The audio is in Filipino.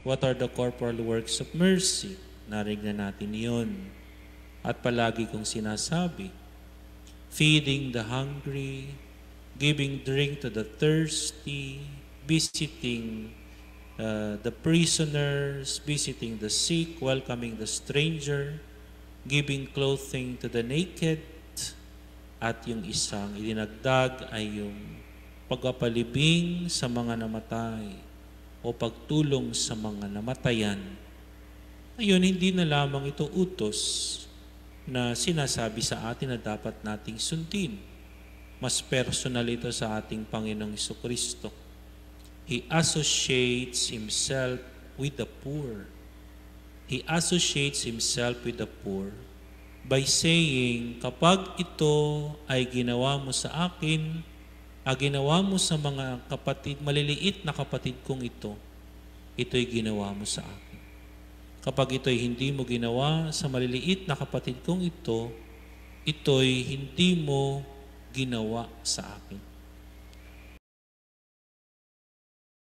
What are the corporal works of mercy? Narinig na natin yun. At palagi kong sinasabi, feeding the hungry, giving drink to the thirsty, visiting the prisoners, visiting the sick, welcoming the stranger, giving clothing to the naked, at yung isang idinagdag ay yung pagpapalibing sa mga namatay o pagtulong sa mga namatayan. Ngayon, hindi na lamang ito utos na sinasabi sa atin na dapat nating sundin. Mas personal ito sa ating Panginoong Jesucristo. He associates Himself with the poor. He associates Himself with the poor by saying, kapag ito ay ginawa mo sa akin, ginawa mo sa mga kapatid, maliliit na kapatid kong ito'y ginawa mo sa akin. Kapag ito'y hindi mo ginawa sa maliliit na kapatid kong ito'y hindi mo ginawa sa akin.